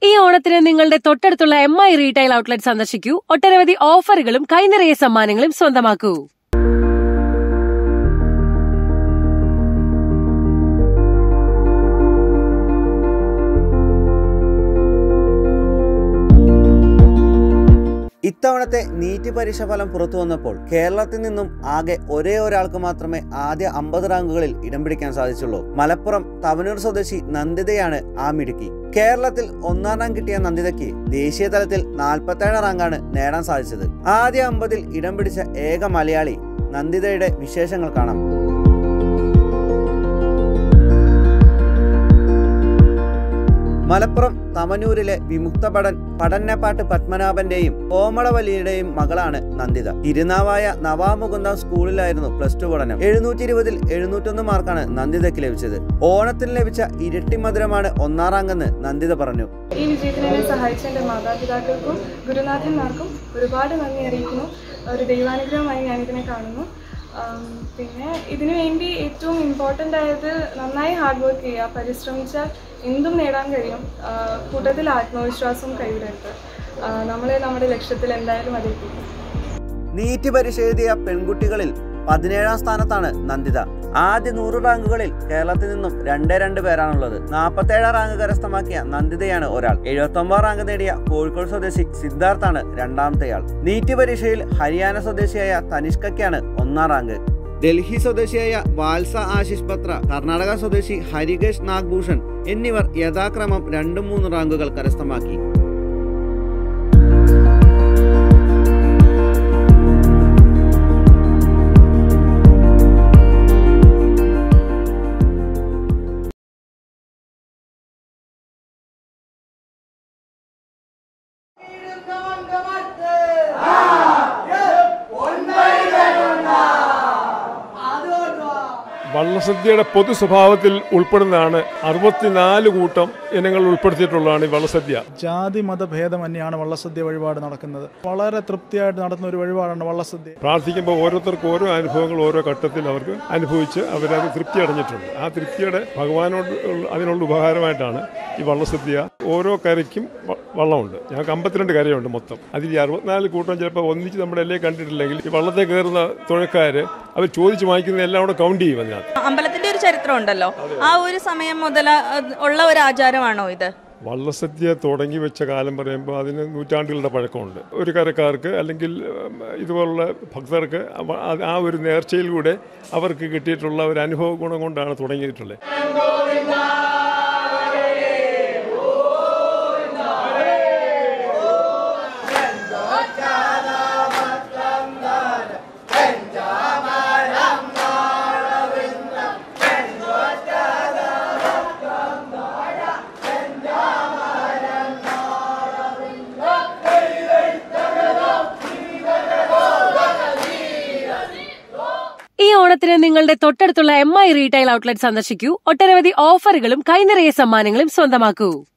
ഈ ഓണത്തിന് നിങ്ങളുടെ തൊട്ടടുത്തുള്ള MI റീറ്റെയിൽ ഔട്ട്ലെറ്റ് സന്ദർശിക്കൂ. ഒട്ടനവധി ഓഫറുകളും കൈനിറയ സമ്മാനങ്ങളും സ്വന്തമാക്കൂ. ഇത്തവണത്തെ നീറ്റ് പരീക്ഷ ഫലം പുറത്തു വന്നപ്പോൾ കേരളത്തിൽ നിന്നും ആകെ ഒരേ ഒരാൾക്ക് മാത്രമേ ആദ്യ 50 റാങ്കുകളിൽ ഇടം പിടിക്കാൻ സാധിച്ചുള്ളൂ. മലപ്പുറം തവനൂർ സ്വദേശി നന്ദിതയാണ് ആ മിടുക്കി. കേരളത്തിൽ 1ാം റാങ്ക് കിട്ടിയ നന്ദിതയ്ക്ക് ദേശീയ തലത്തിൽ 47 റാങ്കാണ് നേടാൻ സാധിച്ചത്. ആദ്യ 50ൽ ഇടം പിടിച്ച ഏക മലയാളി. നന്ദിതയുടെ വിശേഷങ്ങൾ കാണാം. മലപ്പുറം തവനൂരിലെ വിമുക്ത പടന്നപ്പാട്ട് പത്മനാഭന്റെയും കോമളവലിയുടെയും മകളാണ് നന്ദിത. തിരുനാവായ നവാമുകുന്ദം സ്കൂളിലായിരുന്നു +2 പഠനം. 720ൽ 701 മാർക്കാണ് നന്ദിതയ്ക്ക് ലഭിച്ചത്. ഓണത്തിന് ലഭിച്ച ഇരട്ടി മധുരമാണ് 1ാം റാങ്കെന്ന് നന്ദിത പറഞ്ഞു. ഈ വിജയത്തിന് എന്നെ സഹായിച്ച എൻ്റെ മാതാപിതാക്കൾക്കും ഗുരുനാഥന്മാർക്കും ഒരുപാട് നന്ദി അറിയിക്കുന്നു. ഒരു ദൈവാനുഗ്രഹമായി ഞാനിതിനെ കാണുന്നു. പിന്നെ ഇതിനു വേണ്ടി ഏറ്റവും ഇമ്പോർട്ടൻ്റ് ആയത് നന്നായി ഹാർഡ് വർക്ക് ചെയ്യുക. പരിശ്രമിച്ചാൽ എന്തും നേടാൻ കഴിയും. കൂട്ടത്തിൽ ആത്മവിശ്വാസം കൈവിടരുത്. നമ്മളെ നമ്മുടെ ലക്ഷ്യത്തിൽ എന്തായാലും അതെത്തിക്കും. നീറ്റ് പരീക്ഷ എഴുതിയ പെൺകുട്ടികളിൽ 17ാം സ്ഥാനത്താണ് നന്ദിത. ആദ്യ 100 റാങ്കുകളിൽ കേരളത്തിൽ നിന്നും 2 പേരാണുള്ളത്. 47 റാങ്ക് കരസ്ഥമാക്കിയ നന്ദിതയാണ് ഒരാൾ. 79 റാങ്ക് നേടിയ കോഴിക്കോട് സ്വദേശി സിദ്ധാർത്ഥാണ് രണ്ടാമത്തെയാൾ. നീറ്റ് പരീക്ഷയിൽ ഹരിയാന സ്വദേശിയായ തനിഷ്കയ്ക്കാണ് 1ാം റാങ്ക്. ഡൽഹി സ്വദേശിയായ വാത്സ ആശിഷ് പത്ര, കർണാടക സ്വദേശി ഹരികേഷ് നാഗ്ഭൂഷൺ എന്നിവർ യഥാക്രമം 2, 3 റാങ്കുകൾ കരസ്ഥമാക്കി. വള്ളസദ്യയുടെ പൊതു സ്വഭാവത്തിൽ ഉൾപ്പെടുന്നതാണ്. 64 കൂട്ടം ഇനങ്ങൾ ഉൾപ്പെടുത്തിയിട്ടുള്ളതാണ് ഈ വള്ളസദ്യ. ജാതി മതഭേദമന്യാണ് വള്ളസദ്യ വഴിപാട് നടക്കുന്നത്. വളരെ തൃപ്തിയായിട്ട് നടത്തുന്ന ഒരു വഴിപാടാണ് വള്ളസദ്യ. പ്രാർത്ഥിക്കുമ്പോൾ ഓരോരുത്തർക്കും ഓരോ അനുഭവങ്ങൾ ഓരോ ഘട്ടത്തിൽ അവർക്ക് അനുഭവിച്ച് അവരത് തൃപ്തി അടഞ്ഞിട്ടുണ്ട്. ആ തൃപ്തിയുടെ ഭഗവാനോട് അതിനുള്ള ഉപകാരമായിട്ടാണ് ഈ വള്ളസദ്യ. ഓരോ കരയ്ക്കും വള്ളമുണ്ട്. ഞങ്ങൾക്ക് 52 കരയുണ്ട് മൊത്തം. അതിൽ 64 കൂട്ടം ചിലപ്പോൾ ഒന്നിച്ച് നമ്മുടെ എല്ലാം കണ്ടിട്ടില്ലെങ്കിൽ ഈ വള്ളത്തെ കയറുന്ന തുഴക്കാർ അവർ ചോദിച്ച് വാങ്ങിക്കുന്ന എല്ലാം കൂടെ കൗണ്ട് ചെയ്യും. അതിനകത്ത് അമ്പലത്തിന്റെ ഒരു ചരിത്രം ഉണ്ടല്ലോ. ആ ഒരു സമയം മുതൽ ഉള്ള ഒരു ആചാരമാണോ ഇത്? വള്ളസദ്യ തുടങ്ങി വെച്ച കാലം പറയുമ്പോൾ അതിന് നൂറ്റാണ്ടുകളുടെ പഴക്കമുണ്ട്. ഒരു കരക്കാർക്ക് അല്ലെങ്കിൽ ഇതുപോലുള്ള ഭക്തർക്ക് ആ ഒരു നേർച്ചയിലൂടെ അവർക്ക് കിട്ടിയിട്ടുള്ള ഒരു അനുഭവ ഗുണം കൊണ്ടാണ് തുടങ്ങിയിട്ടുള്ളത്. ഈ ഓണത്തിന് നിങ്ങളുടെ തൊട്ടടുത്തുള്ള MI റീറ്റെയിൽ ഔട്ട്ലെറ്റ് സന്ദർശിക്കൂ. ഒട്ടനവധി ഓഫറുകളും കൈനിറയ സമ്മാനങ്ങളും സ്വന്തമാക്കൂ.